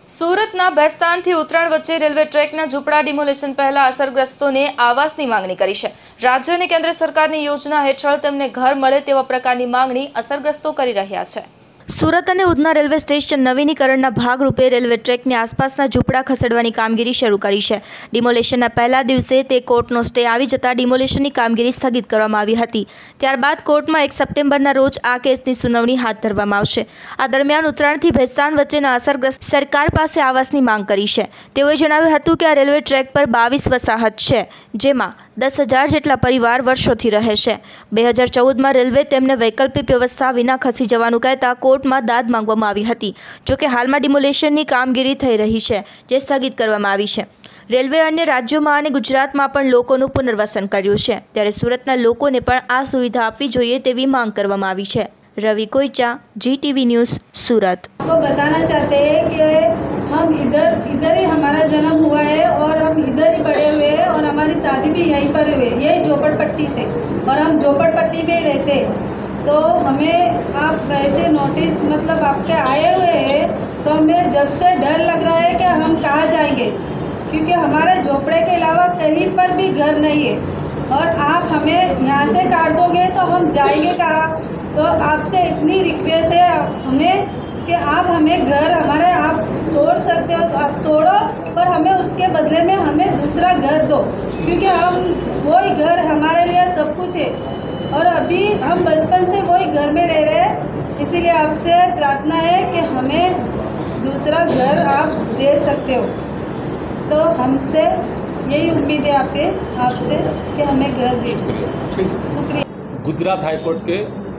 સુરતના બેસ્તાનથી ઉત્તરાયણ વચ્ચે railway ટ્રેકના ઝૂંપડા demolition પહેલા અસરગ્રસ્તોને આવાસની માંગણી કરી છે। રાજ્ય અને કેન્દ્ર સરકારની યોજના હેઠળ તેમને ઘર મળે તેવા પ્રકારની માંગણી અસરગ્રસ્તો કરી રહ્યા છે। સુરત અને ઉધના રેલવે સ્ટેશન નવીનીકરણના ભાગરૂપે રેલવે ટ્રેકની આસપાસના ઝૂંપડા ખસેડવાની કામગીરી શરૂ કરી છે। ડિમોલેશનના પહેલા દિવસે તે કોર્ટનો સ્ટે આવી જતા ડિમોલેશનની કામગીરી સ્થગિત કરવામાં આવી હતી। ત્યારબાદ કોર્ટમાં 1 સપ્ટેમ્બરના રોજ આ કેસની સુનાવણી હાથ ધરવામાં આવશે। આ દરમિયાન ઉત્તરાયણથી ભેસ્તાન વચ્ચેના અસરગ્રસ્ત સરકાર પાસે આવાસની માંગ કરી છે। તેઓએ જણાવ્યું હતું કે આ રેલવે ટ્રેક પર 22 વસાહત છે, જેમાં 10,000 જેટલા પરિવાર વર્ષોથી રહે છે। 2014માં રેલવે તેમને વૈકલ્પિક વ્યવસ્થા વિના ખસી જવાનું કહેતા કોર્ટમાં દાદ માંગવામાં આવી હતી। જોકે હાલમાં ડિમોલેશનની કામગીરી થઈ રહી છે, જે સ્થગિત કરવામાં આવી છે। રેલવે અન્ય રાજ્યોમાં અને ગુજરાતમાં પણ લોકોનું પુનર્વસન કર્યું છે, ત્યારે સુરતના લોકોને પણ આ સુવિધા આપવી જોઈએ તેવી માંગ કરવામાં આવી છે। Ravi Koicha, GTV news, Surat. तो बताना चाहते हैं कि हम इधर ही हमारा जन्म हुआ है और हम इधर ही बड़े हुए हैं और हमारी शादी भी यहीं पर हुई है, यही झोपड़पट्टी से, और हम झोपड़पट्टी में ही रहते हैं। तो हमें आप ऐसे नोटिस मतलब आपके आए हुए हैं, तो हमें जब से डर लग रहा है कि हम कहाँ जाएंगे, क्योंकि हमारे झोपड़े के अलावा कहीं पर भी घर नहीं है, और आप हमें यहाँ से काट दोगे तो हम जाएंगे कहाँ। तो आपसे इतनी रिक्वेस्ट है हमें कि आप हमें घर हमारे आप तोड़ सकते हो तो आप तोड़ो, पर हमें उसके बदले में हमें दूसरा घर दो, क्योंकि हम वही घर हमारे लिए सब कुछ है, और अभी हम बचपन से वही घर में रह रहे हैं। इसीलिए आपसे प्रार्थना है कि हमें दूसरा घर आप दे सकते हो। तो हमसे यही उम्मीद है आपसे कि हमें घर दे। शुक्रिया। गुजरात हाईकोर्ट के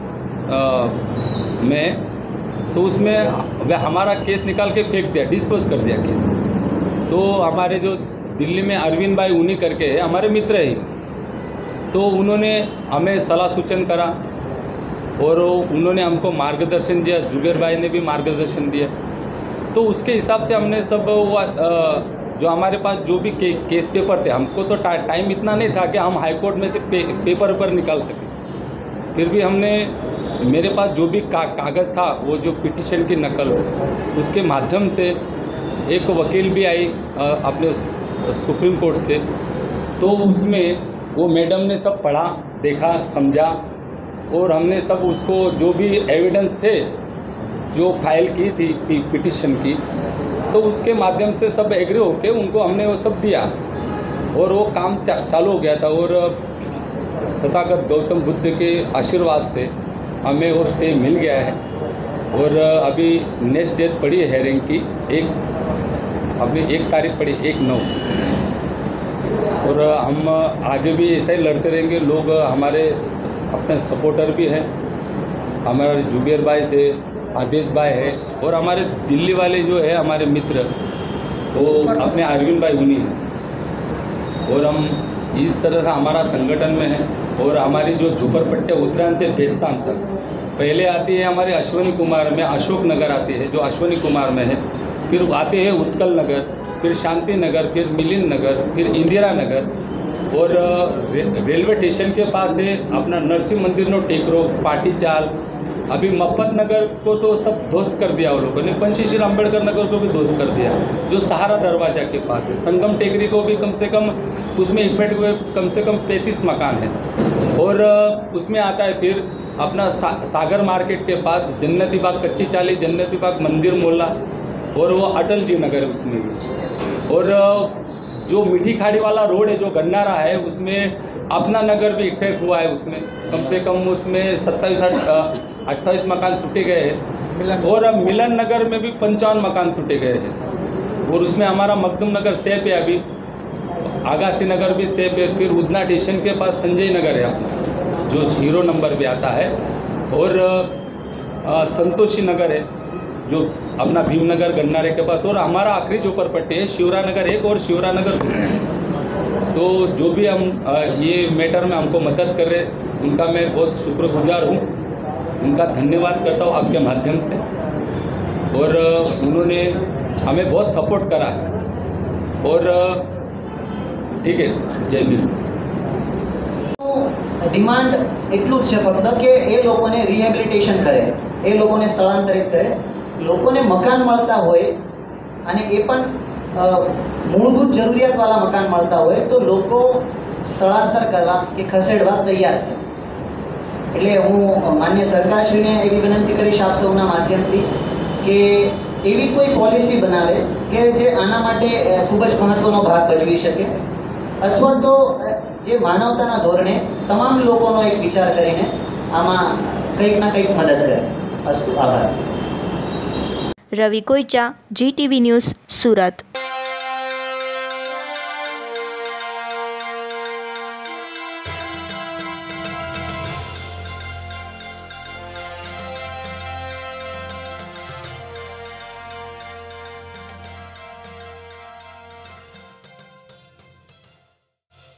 में तो उसमें वह हमारा केस निकाल के फेंक दिया, डिस्पोज कर दिया केस। तो हमारे जो दिल्ली में अरविंद भाई उन्हीं करके है, हमारे मित्र ही, तो उन्होंने हमें सलाह सूचन करा और उन्होंने हमको मार्गदर्शन दिया, जुबेर भाई ने भी मार्गदर्शन दिया। तो उसके हिसाब से हमने सब जो हमारे पास जो भी केस पेपर थे, हमको तो टाइम इतना नहीं था कि हम हाईकोर्ट में से पेपर पर निकाल सकें। फिर भी हमने मेरे पास जो भी कागज़ था, वो जो पिटीशन की नकल, उसके माध्यम से एक वकील भी आई अपने सुप्रीम कोर्ट से, तो उसमें वो मैडम ने सब पढ़ा, देखा, समझा, और हमने सब उसको जो भी एविडेंस थे जो फाइल की थी पिटीशन की, तो उसके माध्यम से सब एग्री होके उनको हमने वो सब दिया, और वो काम चालू हो गया था। और तथागत गौतम बुद्ध के आशीर्वाद से हमें वो स्टे मिल गया है, और अभी नेक्स्ट डेट पड़ी है हेयरिंग की, अपनी 1 तारीख पड़ी 1/9, और हम आगे भी ऐसा ही लड़ते रहेंगे। लोग हमारे अपने सपोर्टर भी हैं, हमारे जुबेर भाई से आदेश भाई है, और हमारे दिल्ली वाले जो है हमारे मित्र, वो अपने अरविंद भाई उन्हीं हैं, और हम इस तरह से हमारा संगठन में है। और हमारी जो झोपड़पट्टियाँ उत्तरायण से बेस्तान तक पहले आती है हमारे अश्वनी कुमार में, अशोक नगर आती है जो अश्वनी कुमार में है, फिर आते हैं उत्कल नगर, फिर शांति नगर, फिर मिलिंद नगर, फिर इंदिरा नगर, और रेलवे स्टेशन के पास है अपना नरसिंह मंदिर नो टेकरो, पाटी चाल। अभी मफ्फत नगर को तो सब ध्वस्त कर दिया वो लोगों ने, पंचशील अम्बेडकर नगर को भी ध्वस्त कर दिया, जो सहारा दरवाजा के पास है। संगम टेकरी को भी कम से कम उसमें इफेक्ट हुए कम से कम 35 मकान है। और उसमें आता है फिर अपना सागर मार्केट के पास जन्नती बाग, कच्ची चाली, जन्नती बाग, मंदिर मोहल्ला, और वो अटल जी नगर है उसमें भी। और जो मीठी खाड़ी वाला रोड है जो गन्नारा है, उसमें अपना नगर भी इफेक्ट हुआ है, उसमें कम से कम उसमें 27-28 मकान टूटे गए हैं, और अब मिलन नगर में भी 55 मकान टूटे गए हैं, और उसमें हमारा मखदूम नगर सेफ है, अभी आगासी नगर भी सेफ है। फिर उधना स्टेशन के पास संजय नगर है अपना, जो 0 नंबर पे आता है, और संतोषी नगर है जो अपना भीमनगर गन्नारे के पास, और हमारा आखिरी जो झोपड़पट्टी है शिवरा नगर 1 और शिवरा नगर 2। तो जो भी हम ये मैटर में हमको मदद कर रहे, उनका मैं बहुत शुक्रगुजार हूँ, उनका धन्यवाद करता हूँ आपके माध्यम से। और उन्होंने हमें बहुत सपोर्ट करा है, और ठीक है, जय भीम। डिमांड एटलू ज छे फक्त के ए लोकोने रिहेबिलिटेशन करे, ए लोकोने स्थलांतरित करे, लोकोने मकान मळता होय અને એ પણ મૂળભૂત જરૂરિયાતવાળા મકાન મળતા હોય તો લોકો સ્થળાંતર કરવા કે ખસેડવા તૈયાર છે. એટલે હું માન્ય સરકારશ્રીને એવી વિનંતી કરીશ આપ સૌના માધ્યમથી કે એવી કોઈ પોલિસી બનાવે કે જે આના માટે ખૂબ જ મહત્ત્વનો ભાગ ભજવી શકે, અથવા તો જે માનવતાના ધોરણે તમામ લોકોનો એક વિચાર કરીને આમાં કંઈક ના કંઈક મદદ કરે. અસ્તુ, આભાર. Ravi Koicha, GTV news, Surat.